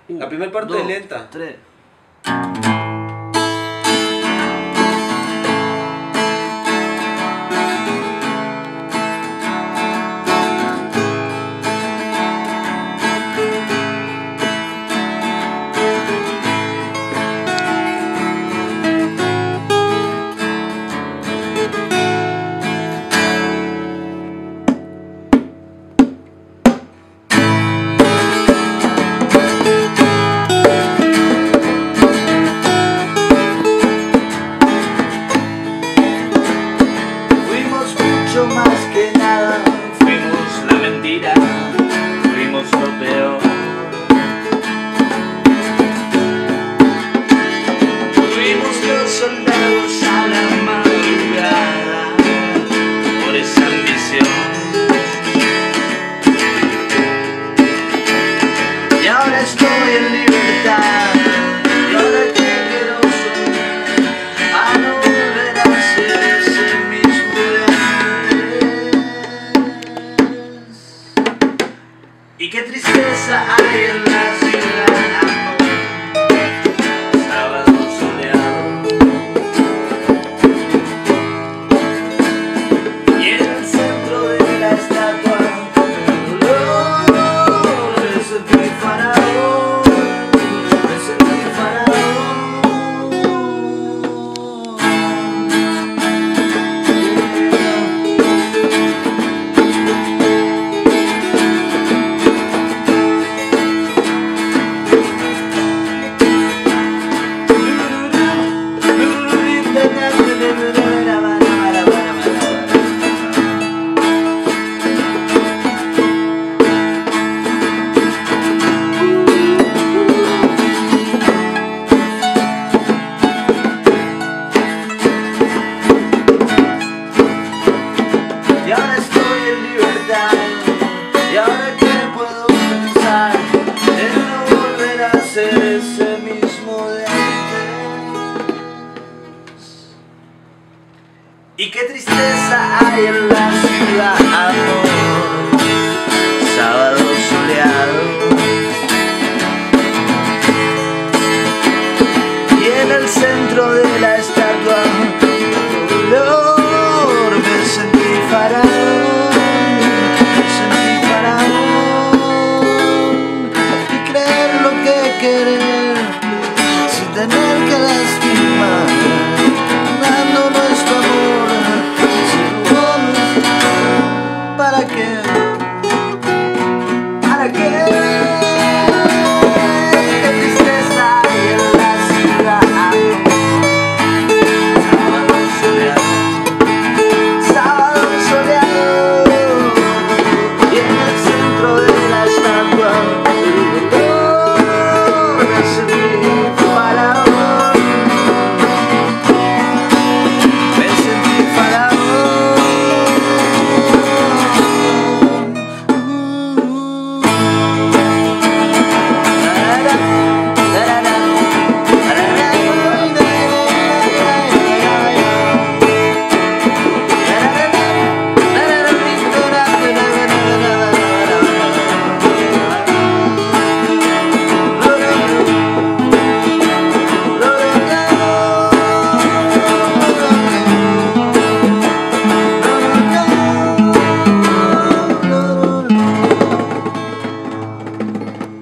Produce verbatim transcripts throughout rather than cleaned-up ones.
La primera parte dos, es lenta. Tres. Más que nada, fuimos la mentira, fuimos lo peor. Fuimos los soldados a la madrugada por esa ambición. Y ahora estoy en libertad, y ahora que quiero soñar a no volver a ser ese mismo de y qué tristeza hay en la ciudad, sábado soleado, y en el centro de la estatua el dolor me sentí faraón, me sentí faraón. Y ahora estoy en libertad, y ahora que puedo pensar en no volver a ser ese mismo de antes. Y qué tristeza hay en la ciudad, amor, sábado soleado, y en el centro de la estatua dolor me sentí faraón, me sentí faraón. Y creer lo que querer sin tener que lastimar, dando nuestro amor sin amor. ¿Para qué? ¿Para qué?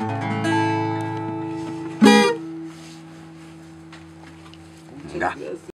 Ya.